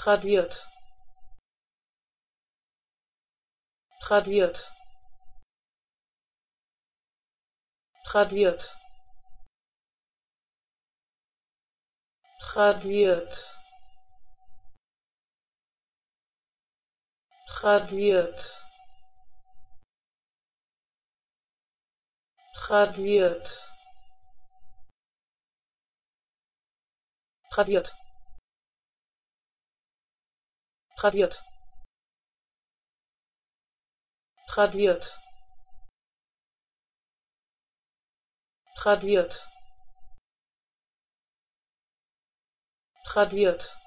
tradiert, tradiert, tradiert, tradiert, tradiert, tradiert, tradiert, tradiert, tradiert, tradiert, tradiert,